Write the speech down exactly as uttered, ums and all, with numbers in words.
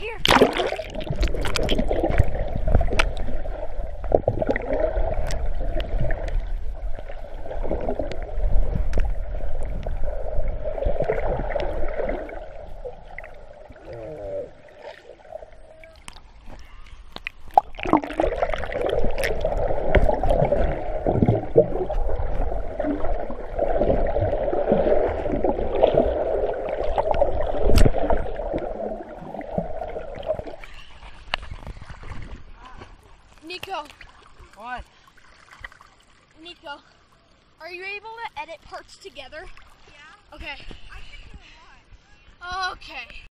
here. Nico. What? Nico, are you able to edit parts together? Yeah. Okay. I can do a lot. Okay.